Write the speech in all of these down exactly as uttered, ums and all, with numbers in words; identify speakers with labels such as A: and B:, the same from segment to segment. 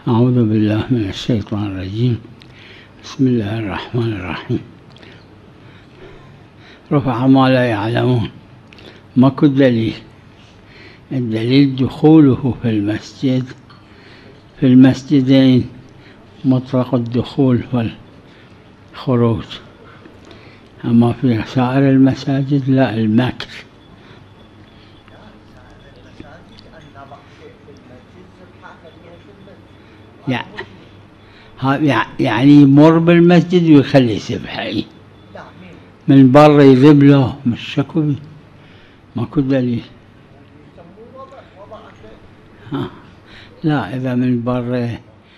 A: أعوذ بالله من الشيطان الرجيم. بسم الله الرحمن الرحيم. رفع ما لا يعلمون. ماكو دليل. الدليل دخوله في المسجد في المسجدين مطلق الدخول والخروج، أما في سائر المساجد لا، المكث. يعني يمر بالمسجد ويخلي سبحة من برا يذب له، مش شكو ماكو دليل. ها لا، إذا من برا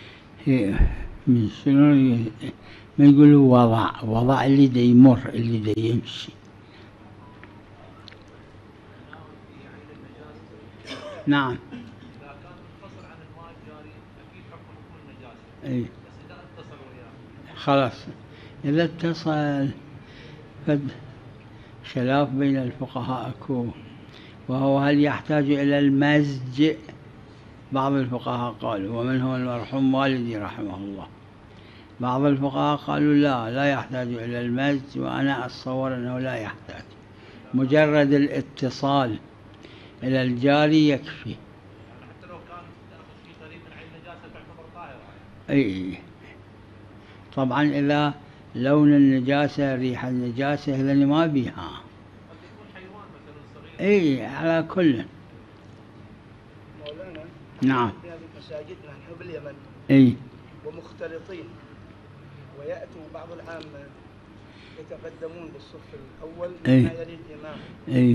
A: من شنو ما يقولوا وضع وضع اللي دا يمر، اللي دا يمشي. نعم. اي خلاص، إذا اتصل فد خلاف بين الفقهاء اكو، وهو هل يحتاج إلى المزج. بعض الفقهاء قالوا، ومنهم المرحوم والدي رحمه الله، بعض الفقهاء قالوا لا لا يحتاج إلى المزج، وأنا أتصور أنه لا يحتاج، مجرد الاتصال إلى الجاري يكفي.
B: حتى لو كان في قريب من عين النجاسة تعتبر طاهرة.
A: اي طبعا إذا لون النجاسة ريح النجاسة هذا ما بيها.
B: قد يكون حيوان مثلا صغير.
A: اي على كل.
C: مولانا
A: نعم.
C: في مساجدنا نحن باليمن
A: اي
C: ومختلطين، ويأتوا بعض العامة يتقدمون بالصف الأول ما
A: اي
C: يلي الإمام.
A: اي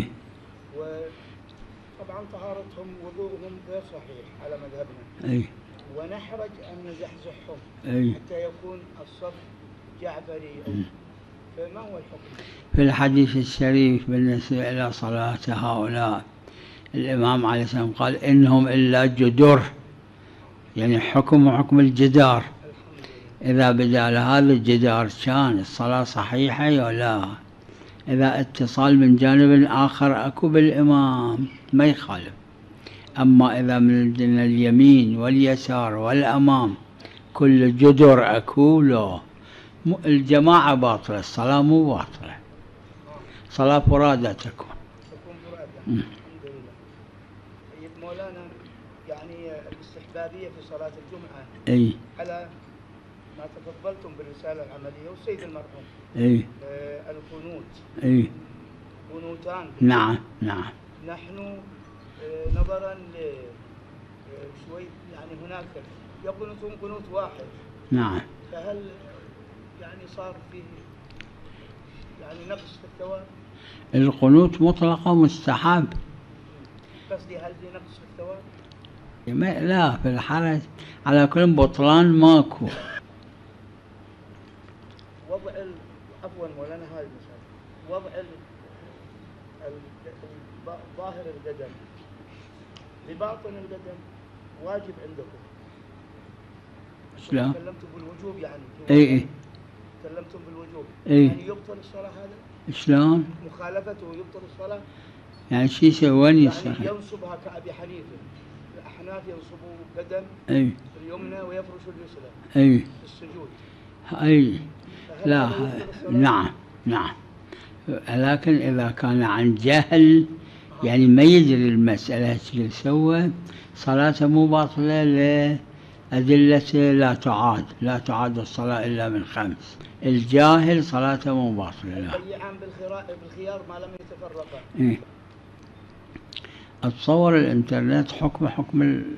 C: وطبعا طهارتهم وضوءهم غير صحيح على مذهبنا.
A: اي
C: ونحرج أن نزحزحهم
A: اي
C: حتى يكون الصف جعفري. فما هو الحكم؟
A: في الحديث الشريف بالنسبة إلى صلاة هؤلاء، الإمام عليه السلام قال إنهم إلا جدر، يعني حكم حكم الجدار. إذا بدال هذا الجدار كان الصلاة صحيحة ولا إذا اتصال من جانب آخر أكو بالإمام ما يخالف. أما إذا من اليمين واليسار والأمام كل جدر أكو لا، الجماعة باطلة، الصلاة مو باطلة، صلاة فرادة تكون.
C: تكون فرادة. الحمد لله. طيب مولانا، يعني الاستحبابية في صلاة الجمعة
A: اي
C: على ما تفضلتم بالرسالة العملية والسيد المرحوم.
A: اي
C: آه القنوت.
A: اي
C: قنوتان.
A: نعم نعم.
C: نحن آه نظرا ل آه شوي يعني هناك يقنطون قنوت واحد.
A: نعم.
C: فهل يعني صار فيه يعني نقص في الثواب؟
A: القنوت مطلقة مستحب.
C: قصدي هل في نقص في الثواب؟
A: لا، في الحرج على كل بطلان ماكو.
C: وضع ال... عفوا مولانا هاي المسألة، وضع ال... ال... ال... ظاهر القدم لباطن القدم واجب عندكم.
A: شلون؟
C: تكلمتم بالوجوب يعني.
A: اي اي
C: تكلمتم بالوجوب.
A: اي
C: يعني يبطل الصلاة هذا؟
A: شلون؟
C: مخالفته يبطل الصلاة؟
A: يعني شي يسوون
C: يعني
A: يصح.
C: ينصبها كأبي حنيفة. الأحناف ينصبوا القدم
A: اي
C: اليمنى ويفرشوا اليسرى
A: اي
C: في السجود.
A: اي لا. نعم نعم. لكن إذا كان عن جهل يعني ما يدري المسألة شو سوى، صلاته مو باطلة لأدلة لا تعاد، لا تعاد الصلاة إلا من خمس. الجاهل صلاته مو باطلة. لا.
C: البيعان بالخيار ما لم يتفرقا.
A: إيه. أتصور الإنترنت حكم حكم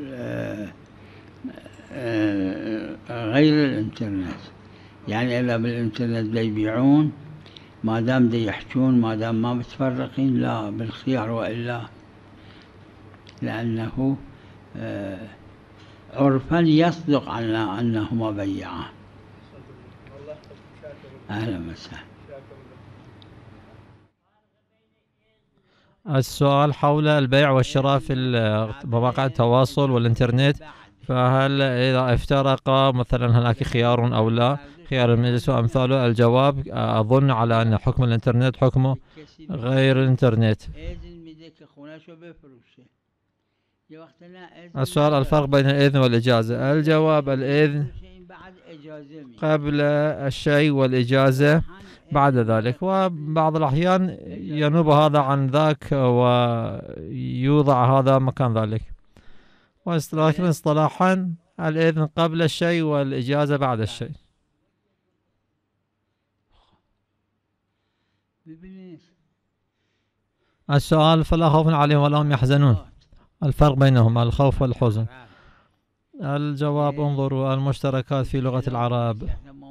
A: غير الإنترنت، يعني إذا بالإنترنت دا يبيعون ما دام دا يحجون ما دام ما متفرقين لا بالخيار، وإلا لأنه عرفا يصدق عنا أنهما بيعان. أهلا وسهلا.
D: السؤال حول البيع والشراء في مواقع التواصل والإنترنت، فهل إذا افترق مثلا هناك خيار أو لا، خيار المجلس وأمثاله؟ الجواب أظن على أن حكم الإنترنت حكمه غير الإنترنت.
A: يا وقتنا
D: السؤال الفرق بين الإذن والإجازة. الجواب الإذن
A: بعد إجازة مي.
D: قبل الشيء والإجازة بعد ذلك، وبعض الأحيان ينوب هذا عن ذاك ويوضع هذا مكان ذلك، ولكن اصطلاحا الإذن قبل الشيء والإجازة بعد الشيء. السؤال فلا خوف عليهم ولا هم يحزنون، الفرق بينهما الخوف والحزن. الجواب انظروا المشتركات في لغة العرب،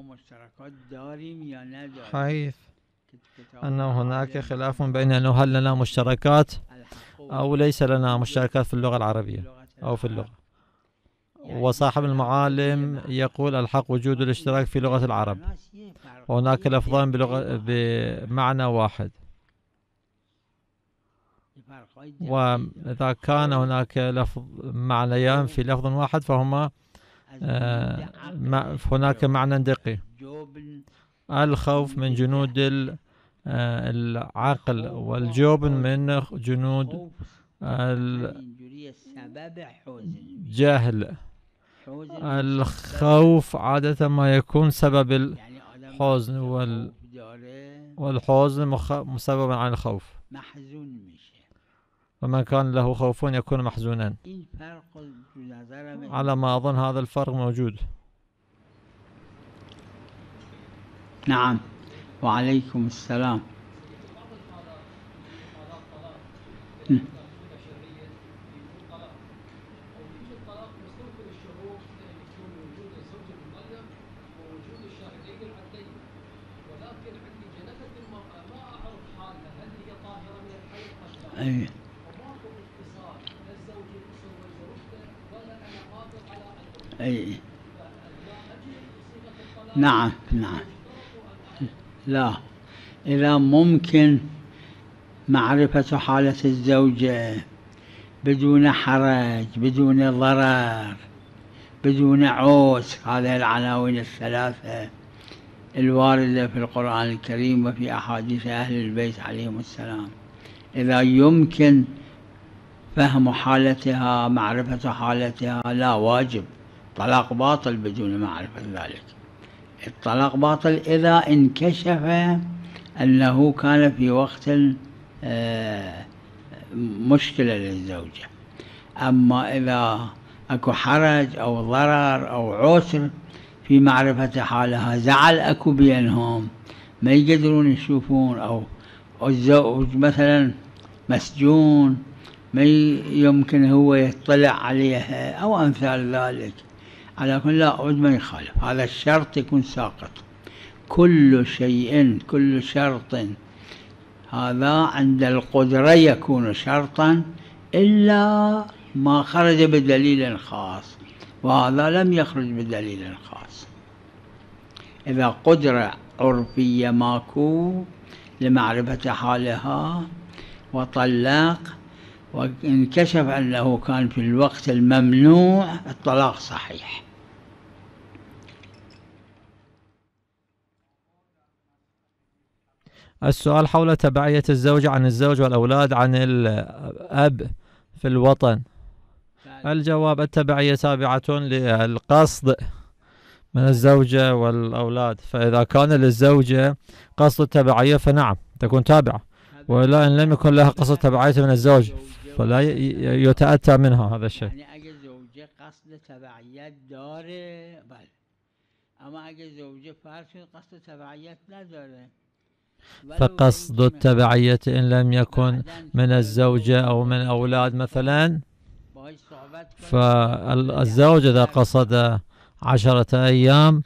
D: حيث أنه هناك خلاف بين أنه هل لنا مشتركات أو ليس لنا مشتركات في اللغة العربية أو في اللغة. وصاحب المعالم يقول الحق وجود الاشتراك في لغة العرب، وهناك لفظان بلغة بمعنى واحد، وإذا كان هناك لفظ معنيان في لفظ واحد فهما آه هناك معنى دقي. الخوف من جنود العقل، والجبن من جنود الجهل. الخوف عادة ما يكون سبب الحزن، والحزن مسببا عن الخوف، ومن كان له خوف يكون محزونا. على ما أظن هذا الفرق موجود.
A: نعم، وعليكم السلام. أي. أي. نعم نعم. لا، إذا ممكن معرفة حالة الزوجة بدون حرج، بدون ضرر، بدون عوز، هذه العناوين الثلاثة الواردة في القرآن الكريم وفي أحاديث أهل البيت عليهم السلام، إذا يمكن فهم حالتها، معرفة حالتها، لا واجب. طلاق باطل بدون معرفة ذلك. الطلاق باطل إذا انكشف أنه كان في وقت مشكلة للزوجة. أما إذا أكو حرج أو ضرر أو عسر في معرفة حالها، زعل أكو بينهم ما يقدرون يشوفون، أو الزوج مثلا مسجون ما يمكن هو يطلع عليها أو أمثال ذلك، على كل لا أعد ما يخالف، هذا الشرط يكون ساقط. كل شيء، كل شرط هذا عند القدرة يكون شرطا إلا ما خرج بدليل خاص، وهذا لم يخرج بدليل خاص. إذا قدرة عرفية ماكو لمعرفة حالها وطلاق، وانكشف أنه كان في الوقت الممنوع، الطلاق صحيح.
D: السؤال حول تبعية الزوجة عن الزوج والأولاد عن الأب في الوطن. الجواب التبعية تابعة للقصد من الزوجة والأولاد، فإذا كان للزوجة قصد التبعية فنعم تكون تابعة، ولا إن لم يكن لها قصد تبعية من الزوج فلا يتأتى منها هذا الشيء.
A: يعني أجل زوجة قصد تبعية داره بل، أما أجل زوجة فارس قصد تبعية لا داره.
D: فقصد التبعية إن لم يكن من الزوجة أو من أولاد مثلا، فالزوج إذا قصد عشرة أيام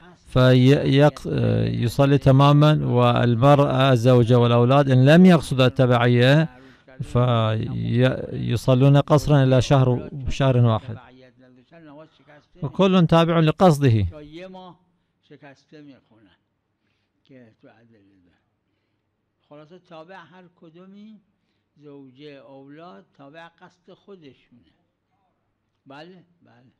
D: فيصلي تماما، والمرأة الزوجة والأولاد إن لم يقصد التبعية فيصلون قصرا إلى شهر شهر واحد، وكل تابع لقصده.
A: خلاصه تابع هر کدومی زوجه اولاد تابع قصد خودشونه. بله بله.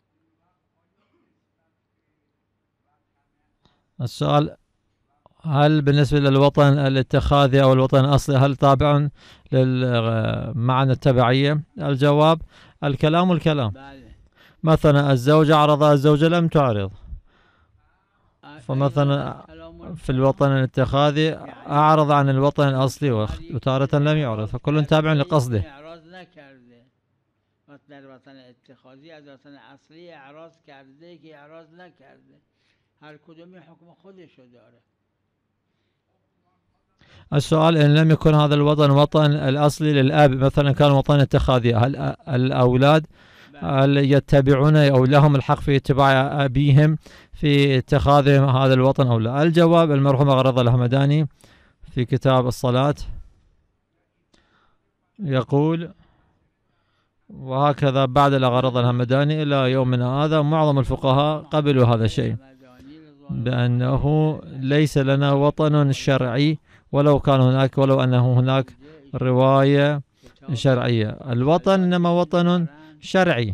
D: السؤال هل بالنسبة للوطن الاتخاذي أو الوطن الأصلي هل تابع للمعنى التبعية؟ الجواب الكلام والكلام.
A: بله.
D: مثلا الزوجة عرضها الزوجة لم تعرض، فمثلا في الوطن الاتخاذي أعرض عن الوطن الأصلي وتارة لم يعرض، فكل تابع لقصده.
A: اعراض نکرده در وطن اتخاذی از وطن اصلی اعراض کرده که اعراض نکرده، هر کدومی حکم خودشو داره.
D: السؤال إن لم يكن هذا الوطن وطن الأصلي للأب، مثلا كان وطن اتخاذي، هل الأولاد هل يتبعون أو لهم الحق في اتباع أبيهم في اتخاذهم هذا الوطن أو لا؟ الجواب المرحوم أغرض الهمداني في كتاب الصلاة يقول، وهكذا بعد الأغرض الهمداني إلى يومنا هذا معظم الفقهاء قبلوا هذا الشيء، بأنه ليس لنا وطن شرعي ولو كان هناك ولو أنه هناك رواية شرعية. الوطن إنما وطن شرعي.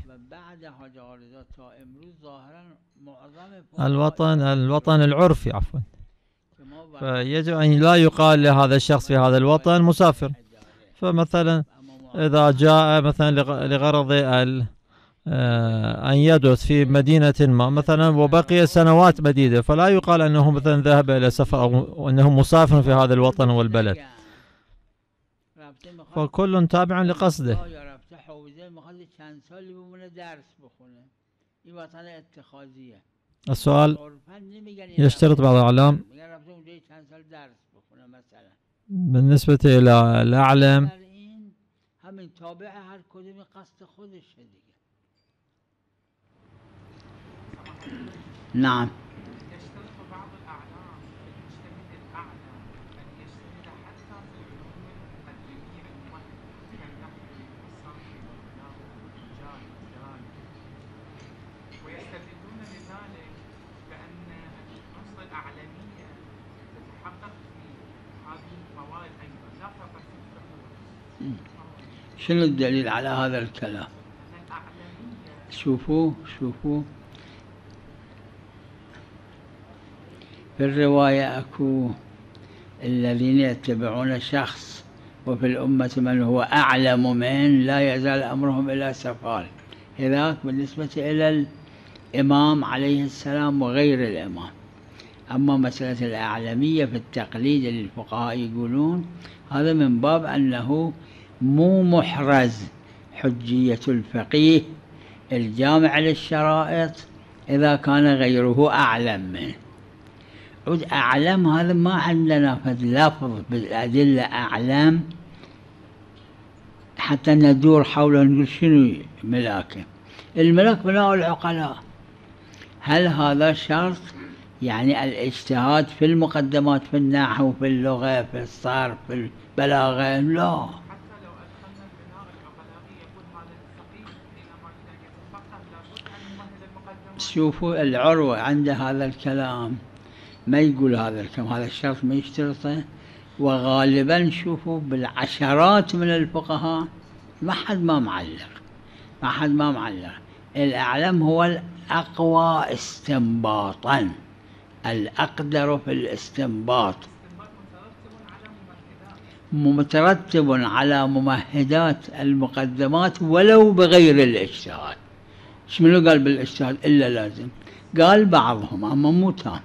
D: الوطن الوطن العرفي عفوا، فيجب أن لا يقال لهذا الشخص في هذا الوطن مسافر. فمثلا إذا جاء مثلا لغرض أن يدرس في مدينة ما مثلا وبقي سنوات مديدة، فلا يقال أنه مثلا ذهب إلى سفر أو أنه مسافر في هذا الوطن والبلد، فكل تابع لقصده. السؤال يشترط بعض الأعلام بالنسبة إلى الأعلم
A: نعم.
B: يشترط بعض الأعلام المجتهد الأعلم أن يجتهد حتى في العلوم الدينية الموحدة كالنحو والصرف والبلاغة والرجال والدلال، ويستدلون لذلك بأن الأصل الأعلمية تتحقق في هذه المواد أيضا، لا فقط في الفقه.
A: شنو الدليل على هذا الكلام؟ شوفوا شوفوا في الرواية أكو الذين يتبعون شخص وفي الأمة من هو أعلم من لا يزال أمرهم إلى سفال، إذاك بالنسبة إلى الإمام عليه السلام وغير الإمام. أما مسألة الأعلمية في التقليد للفقهاء يقولون هذا من باب أنه مو محرز حجية الفقيه الجامع للشرائط إذا كان غيره أعلم منه. عود أعلم هذا ما عندنا فد لفظ بالأدلة أعلم حتى ندور حوله نقول شنو ملاكه. الملاك بناء العقلاء. هل هذا شرط؟ يعني الاجتهاد في المقدمات في النحو في اللغة في الصرف في البلاغة؟ لا. شوفوا العروة عند هذا الكلام ما يقول هذا الكلام، هذا الشرط ما يشترطه. وغالبا شوفوا بالعشرات من الفقهاء ما حد ما معلق، ما حد ما معلق. الأعلم هو الأقوى استنباطا، الأقدر في الاستنباط، مترتب على ممهدات المقدمات ولو بغير الاجتهاد. شنو قال بالاجتهاد إلا لازم؟ قال بعضهم أما مو تام.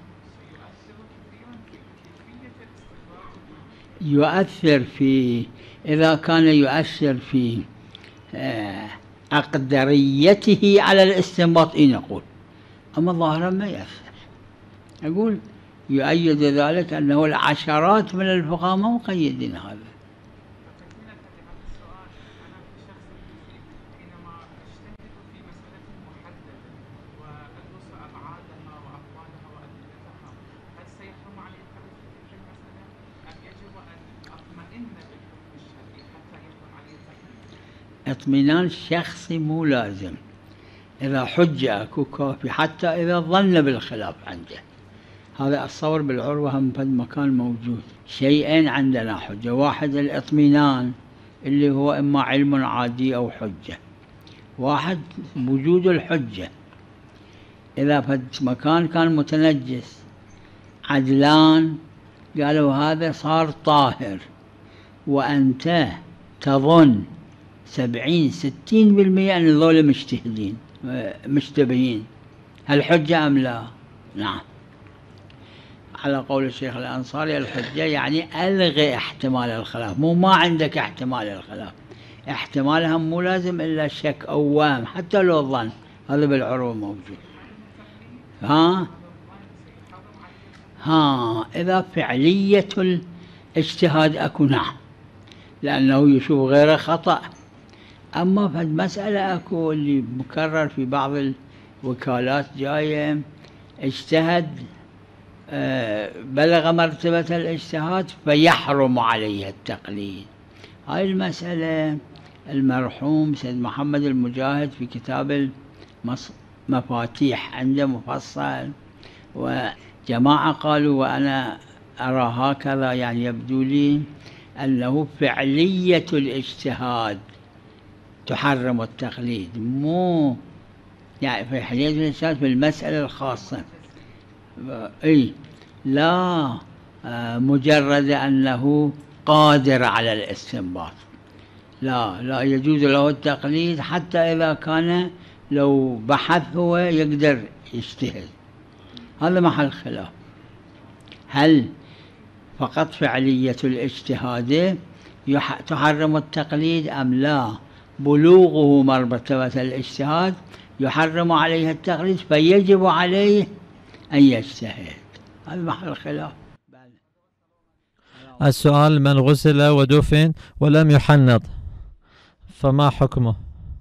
A: يؤثر في إذا كان يؤثر في أقدريته على الاستنباط إن نقول، أما ظاهرا ما يؤثر. أقول يؤيد ذلك أنه العشرات من الفقهاء ما مقيدين هذا. اطمئنان شخصي مو لازم، إذا حجة أكو كافي حتى إذا ظن بالخلاف عنده. هذا الصور بالعروة هم في المكان موجود. شيئين عندنا حجة، واحد الاطمئنان اللي هو إما علم عادي أو حجة، واحد وجود الحجة. إذا في مكان كان متنجس عدلان قالوا هذا صار طاهر وأنت تظن سبعين ستين بالمئة أن هذول مجتهدين مشتبهين. هل حجة أم لا؟ نعم. على قول الشيخ الأنصاري الحجة يعني ألغي احتمال الخلاف، مو ما عندك احتمال الخلاف، احتمالها مو لازم إلا شك أو وهم حتى لو ظن، هذا بالعروة موجود. ها ها إذا فعلية الاجتهاد أكو نعم، لأنه يشوف غيره خطأ. أما في المسألة أكو اللي مكرر في بعض الوكالات جاية اجتهد بلغ مرتبة الاجتهاد فيحرم عليه التقليد. هاي المسألة المرحوم سيد محمد المجاهد في كتاب المفاتيح عنده مفصل، وجماعة قالوا وأنا أرى هكذا، يعني يبدو لي أنه فعلية الاجتهاد تحرم التقليد، مو يعني في فعلية الاجتهاد في المسألة الخاصة، أي لا مجرد أنه قادر على الاستنباط، لا لا يجوز له التقليد حتى إذا كان لو بحث هو يقدر يجتهد. هذا محل خلاف، هل فقط فعلية الاجتهاد تحرم التقليد أم لا بلوغه مرتبة الاجتهاد يحرم عليه التقليد فيجب عليه أن يجتهد؟ هذا محل خلاف.
D: السؤال: من غسل ودفن ولم يحنط فما حكمه؟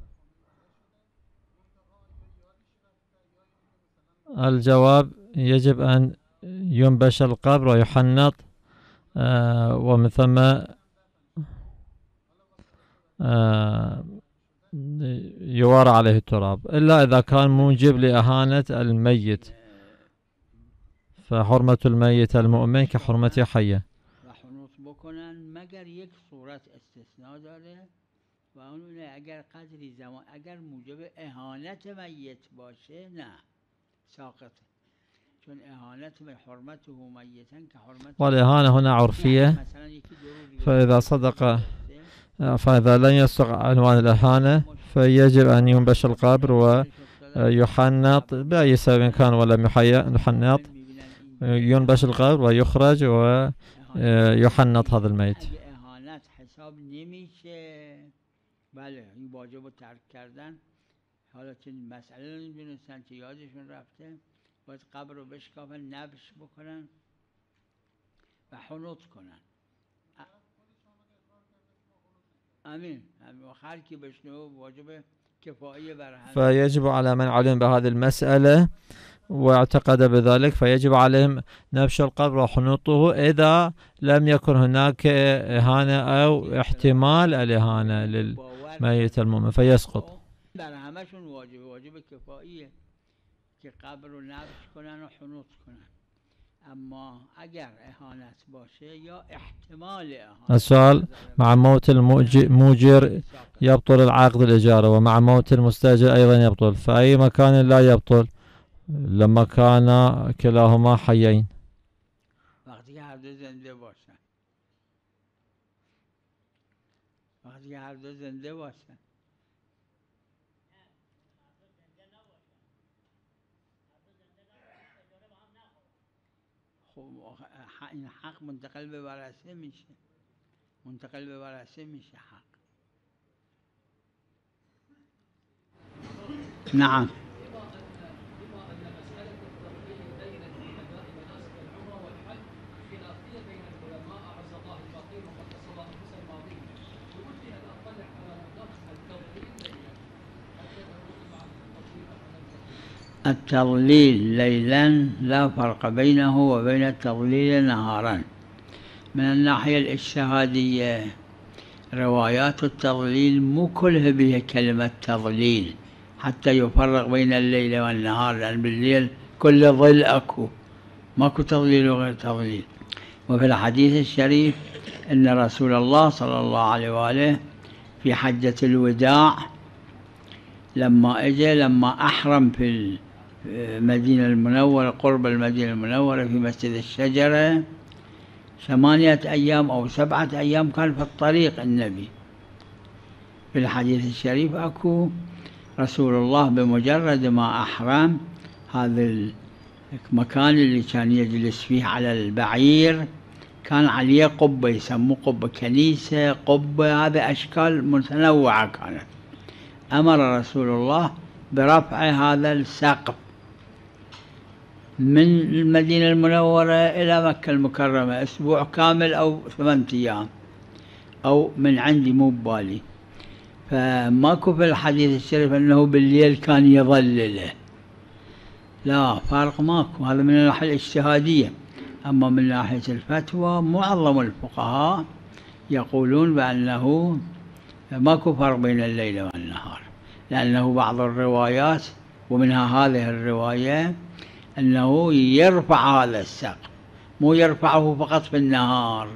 D: الجواب: يجب أن ينبش القبر ويحنط، آه ومن ثم آه يوارى عليه التراب، إلا إذا كان موجب لإهانة الميت، فحرمة الميت المؤمن كحرمة حيه.
A: حنوط بکنن مگر یک صورت استثناء داره و اون اگر قدری زمان اگر موجب اهانت میت باشه نه ساقط، چون اهانت به حرمته میتا كحرمته.
D: والإهانة هنا عرفية، فإذا صدق فإذا لن يصدق عنوان الإهانة فيجب أن ينبش القبر ويحنط بأي سبب كان ولم يحنط، ينبش القبر ويخرج ويحنط هذا الميت.
A: اهانت حساب نمیشه، بله این واجب رو ترک کردن. حالا چه مسئله نمیدونستن که یادشون رفته، باید قبر رو بشکافن، نبش بکنن و حنوط کنن. امین هر کی بشنو واجب کفایه بر همه.
D: فيجب على من علم بهذه المسألة واعتقد بذلك فيجب عليهم نبش القبر وحنوطه إذا لم يكن هناك إهانة أو احتمال الإهانة للميت المؤمن فيسقط.
A: بر همشون واجب واجب کفاییه که قبر رو نبش کنن و حنوط کنن، اما اگر اهانت باشه یا احتمال اهانت.
D: السؤال: مع موت الموجر يبطل العقد الإجارة ومع موت المستأجر أيضا يبطل، فأي مكان لا يبطل لما كان كلاهما حيين؟
A: وقتی که هر دو زنده باشن، وقتی که هر دو زنده باشن. خب این حق منتقل به ورثه میشه، منتقل به ورثه میشه حق. نعم. التضليل ليلا لا فرق بينه وبين التضليل نهارا. من الناحية الاجتهادية روايات التضليل مو كلها بها كلمة تضليل حتى يفرق بين الليل والنهار، لأن بالليل كل ظل أكو، ماكو تضليل وغير تضليل. وفي الحديث الشريف أن رسول الله صلى الله عليه وآله في حجة الوداع لما اجى لما أحرم في المدينة المنورة قرب المدينة المنورة في مسجد الشجرة ثمانية أيام أو سبعة أيام كان في الطريق النبي، في الحديث الشريف أكو رسول الله بمجرد ما أحرم هذا المكان اللي كان يجلس فيه على البعير كان عليه قبة، يسموه قبة كنيسة، قبة، هذه أشكال متنوعة كانت. أمر رسول الله برفع هذا السقف من المدينة المنورة إلى مكة المكرمة أسبوع كامل أو ثمانية أيام، أو من عندي مو ببالي. فماكو في الحديث الشريف أنه بالليل كان يظلله، لا، فرق ماكو. هذا من الناحية الاجتهادية. أما من ناحية الفتوى معظم الفقهاء يقولون بأنه ماكو فرق بين الليل والنهار، لأنه بعض الروايات ومنها هذه الرواية أنه يرفع هذا السقف، مو يرفعه فقط في النهار.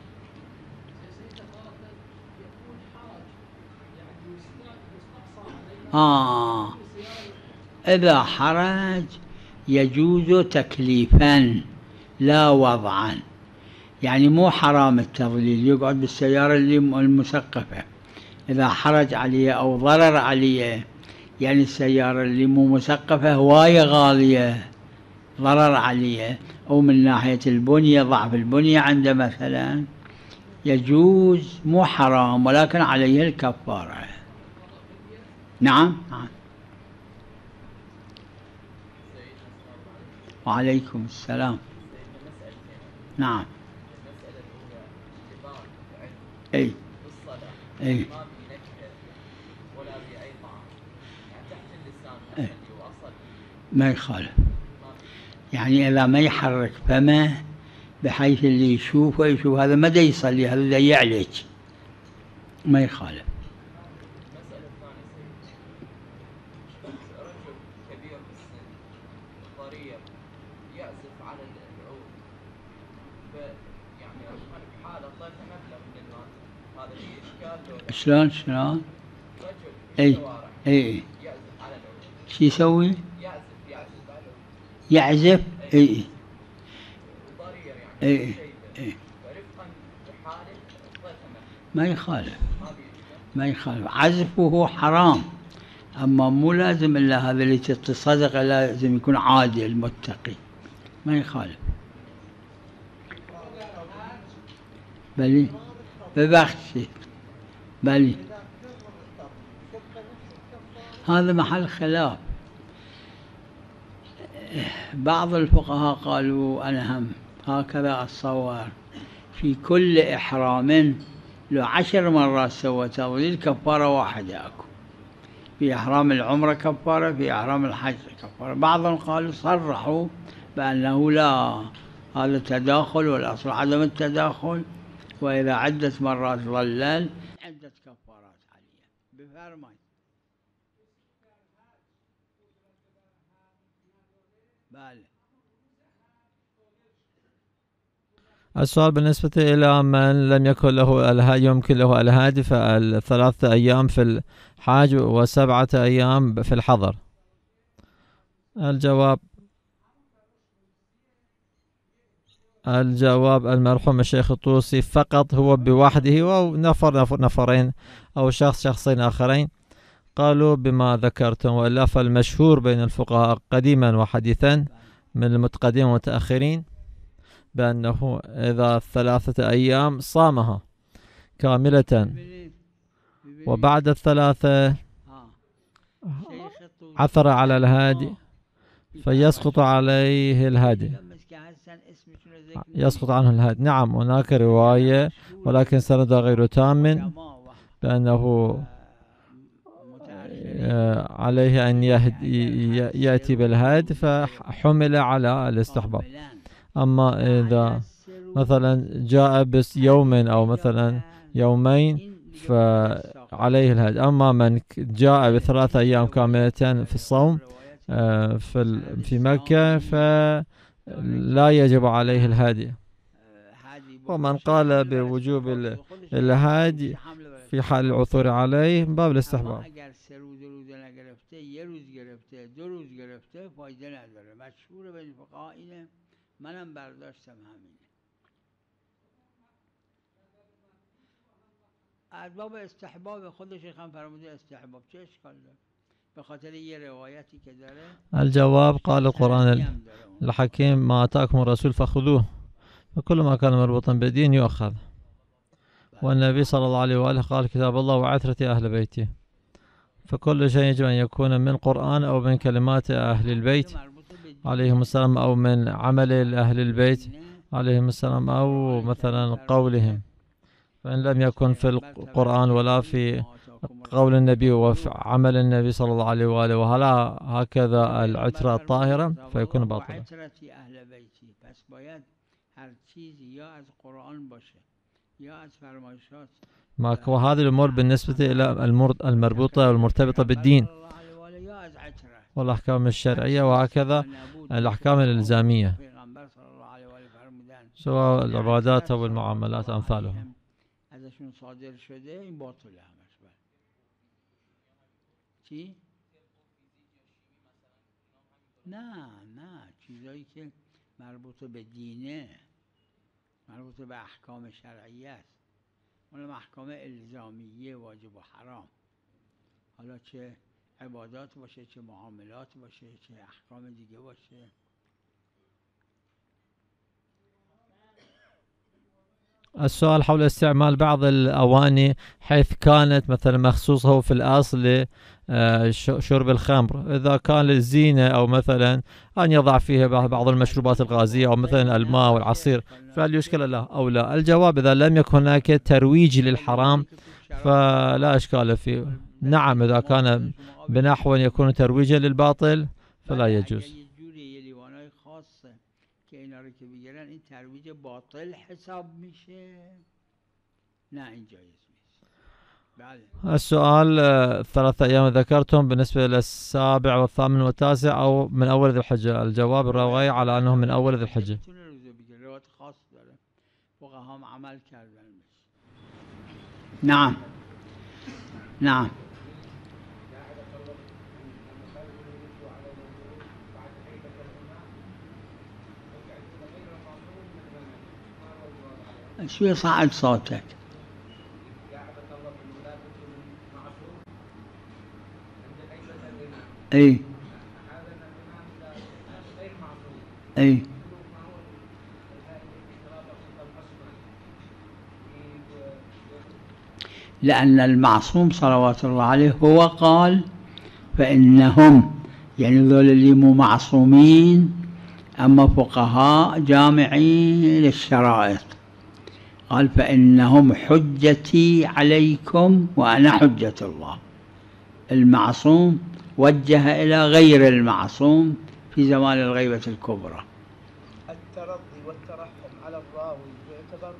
A: آه إذا حرج يجوز تكليفا لا وضعا، يعني مو حرام التظليل، يقعد بالسيارة اللي المسقفة. إذا حرج عليه أو ضرر عليه، يعني السيارة اللي مو مسقفة هواية غالية، ضرر عليه، أو من ناحية البنية ضعف البنية عنده مثلا، يجوز مو حرام، ولكن عليه الكفارة. نعم نعم. وعليكم السلام. نعم. اي اي اي ما يخالف، يعني اذا ما يحرك فمه بحيث اللي يشوفه يشوف هذا ما دا يصلي، هذا دا يعلج، ما يخالف. شلون شلون؟ اي اي شو يسوي؟ يعزف. اي اي اي ما يخالف، ما يخالف، عزفه حرام، اما مو لازم الا هذا اللي تتصدق، لازم يكون عادل متقي، ما يخالف. بلي ببختي بلي هذا محل خلاف. بعض الفقهاء قالوا أنا هم هكذا أتصور، في كل إحرام لو عشر مرات سوى تظليل كفارة واحدة أكو، في إحرام العمرة كفارة، في إحرام الحج كفارة. بعضهم قالوا صرحوا بأنه لا، هذا تداخل، والأصل عدم التداخل، وإذا عدة مرات ظلل عدة كفارات عليه بفرمان. بله.
D: السؤال بالنسبة إلى من لم يكن له الهادي، يمكن له الهادي، فالثلاثة أيام في الحاج وسبعة أيام في الحضر. الجواب الجواب المرحوم الشيخ الطوسي فقط هو بوحده أو نفر نفر نفرين أو شخص شخصين آخرين قالوا بما ذكرتم، وإلا فالمشهور بين الفقهاء قديما وحديثا من المتقدمين والمتأخرين بأنه إذا ثلاثة أيام صامها كاملة، وبعد الثلاثة عثر على الهادي فيسقط عليه الهادي، يسقط عنه الهادي. نعم هناك رواية ولكن سندها غير تام بأنه عليه أن يأتي بالهاد فحمل على الاستحباب. أما إذا مثلا جاء بس يوم أو مثلا يومين فعليه الهاد. أما من جاء بثلاثة أيام كاملة في الصوم في في مكة فلا يجب عليه الهادي. ومن قال بوجوب الهادي في حال العثور عليه باب الاستحباب.
A: منم برداشتم همینه. باب استحباب خود شیخان فرموده استحباب چه اشکال داره به خاطر یه روایتی که داره.
D: الجواب قال القرآن الحكيم ما آتاكم الرسول فخذوه وكل ما كان مربوطا بدين يؤخذ. والنبي صلى الله عليه وآله قال كتاب الله وعترة أهل بيته، فكل شيء يجب أن يكون من قرآن أو من كلمات أهل البيت عليهم السلام أو من عمل أهل البيت عليهم السلام أو مثلا قولهم، فإن لم يكن في القرآن ولا في قول النبي وفي عمل النبي صلى الله عليه وآله وهلا هكذا العترة الطاهرة فيكون باطلا. وهذه الأمور بالنسبة إلى المربوطة والمرتبطة بالدين والأحكام الشرعية وهكذا الأحكام الإلزامية سواء العبادات أو المعاملات أمثالها.
A: چی؟ نه نه چیزایی که مربوط به دینه، مربوط به احکام شرعیه است، اون احکام الزامیه واجب و حرام، حالا چه عبادات باشه چه معاملات باشه چه احکام دیگه باشه.
D: السؤال حول استعمال بعض الأواني حيث كانت مثلا مخصوصة في الأصل شرب الخمر، إذا كان للزينة أو مثلا أن يضع فيها بعض المشروبات الغازية أو مثلا الماء والعصير، فهل يشكل له أو لا؟ الجواب إذا لم يكن هناك ترويج للحرام فلا إشكال فيه. نعم إذا كان بنحو يكون ترويجا للباطل فلا يجوز.
A: این ترویج باطل حساب میشه؟ نه این جایز نیست. بله.
D: السؤال ثلاثة أيام ذكرتم بالنسبة للسابع والثامن والتاسع أو من أول ذي الحجة، الجواب الرواية على أنه من أول ذي الحجة.
A: نعم نعم. شوي صعد صوتك. اي اي لأن المعصوم صلوات الله عليه هو قال فإنهم، يعني ذول اللي مو معصومين أما فقهاء جامعين للشرائط، قال فإنهم حجتي عليكم وأنا حجة الله. المعصوم وجه إلى غير المعصوم في زمان الغيبة الكبرى.
C: الترضي والترحم على الراوي يعتبر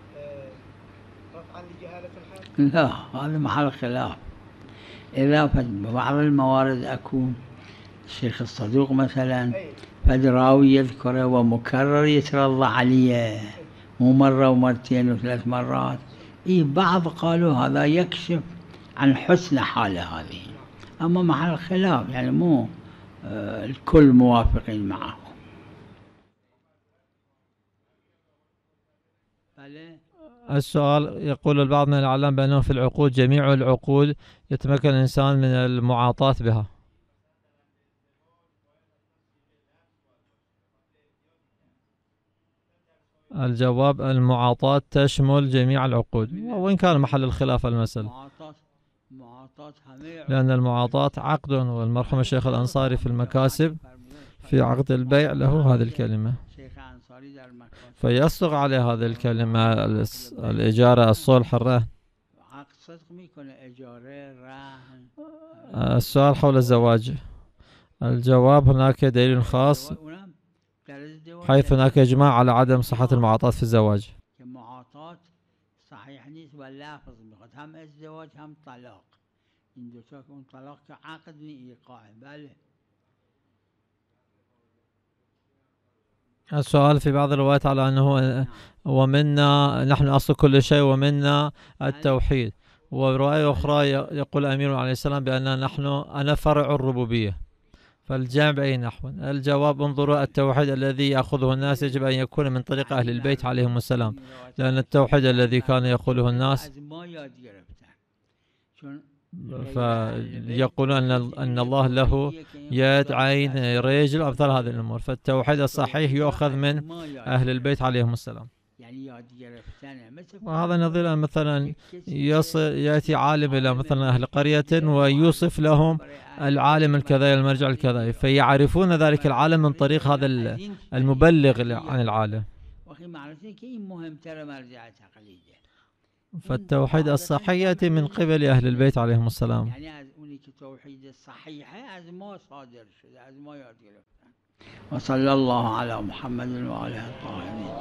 C: رفعا لجهالة الحال؟
A: لا، هذا محل خلاف. إذا بعض الموارد أكون الشيخ الصدوق مثلا فد راوي يذكره ومكرر يترضى عليه مو مرة ومرتين وثلاث مرات، إيه بعض قالوا هذا يكشف عن حسن حاله هذه، أما محل خلاف يعني مو آه الكل موافقين معه.
D: السؤال يقول البعض من الأعلام بأنه في العقود جميع العقود يتمكن الإنسان من المعاطاة بها. الجواب المعاطاة تشمل جميع العقود وإن كان محل الخلاف المسألة، لأن المعاطاة عقد، والمرحوم الشيخ الأنصاري في المكاسب في عقد البيع له هذه الكلمة فيصدق عليه هذه الكلمة الإجارة الصلح الرهن. السؤال حول الزواج، الجواب هناك دليل خاص حيث هناك إجماع على عدم صحة المعاطاة في الزواج.
A: المعاطاة صحيح نيس واللافظ بخد هم الزواج هم طلاق، إن دو تكون طلاق كعقد إيقاع. بله.
D: السؤال في بعض الروايات على أنه ومنا نحن أصل كل شيء ومنا التوحيد، ورواية أخرى يقول الأمير عليه السلام بأن نحن أنا فرع الربوبية، فالجامع بأي نحو؟ الجواب انظروا، التوحيد الذي يأخذه الناس يجب أن يكون من طريق أهل البيت عليهم السلام، لأن التوحيد الذي كان يقوله الناس فيقولون أن أن الله له يد عين رجل أمثال هذه الأمور، فالتوحيد الصحيح يؤخذ من أهل البيت عليهم السلام. وهذا نظير مثلا يصل يأتي عالم إلى مثلا أهل قرية ويوصف لهم العالم الكذا المرجع الكذا، فيعرفون ذلك العالم من طريق هذا المبلغ عن العالم. فالتوحيد الصحيح يأتي من قبل أهل البيت عليهم السلام.
A: وصلى الله على محمد وآله الطاهرين.